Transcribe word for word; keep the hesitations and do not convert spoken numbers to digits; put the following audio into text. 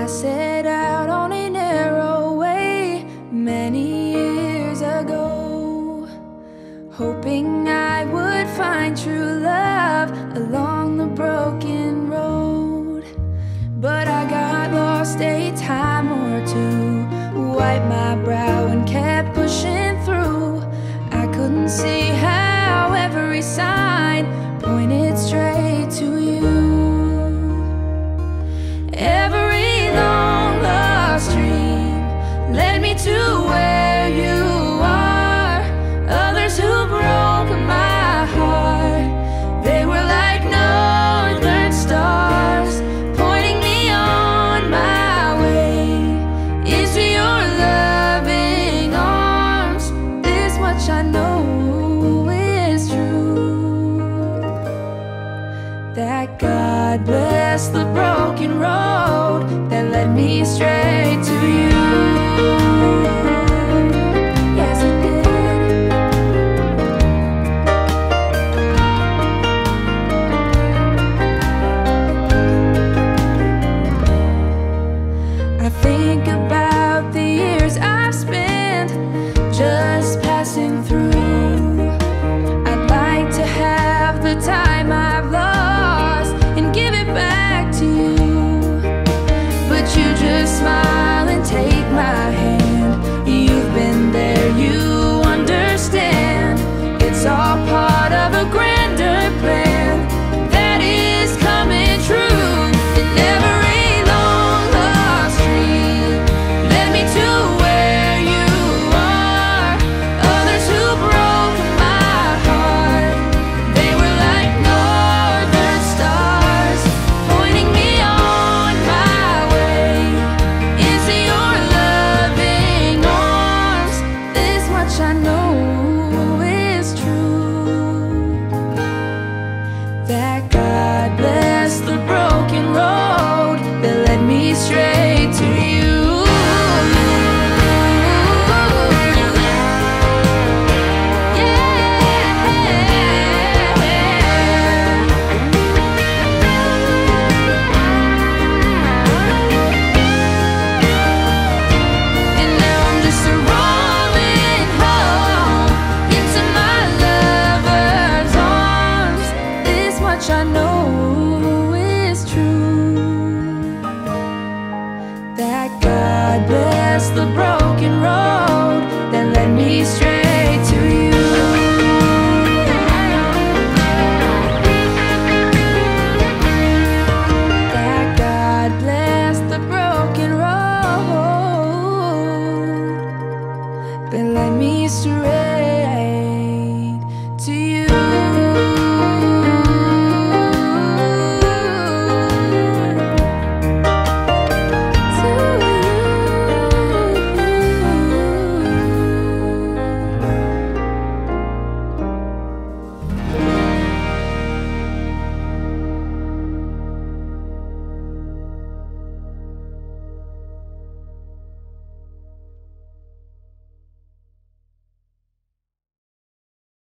set out on a narrow way many years ago, hoping I would find true love along the broken road. But I got lost a time or two, wiped my brow and kept pushing through. I couldn't see how every sign pointed straight to you. Every long lost dream led me to where you are. Others who broke my heart, they were like northern stars, pointing me on my way into your loving arms. This much I know is true, that God bless the broken road that led me straight to you. Yes, it did. I think about the years I've spent just passing through. I'd like to have the time I've lost and give it back to you, but you just smile and take my hand. You've been there, you understand. It's all part of a grander plan that is coming true. And every long lost dream led me to where you are. Others who broke my heart, they were like northern stars, pointing me on my way into your loving arms. This much I know is true, that God bless the broken road that led me straight to you. And now I'm just a rolling home into my lover's arms. This much I know is true, that God bless the broken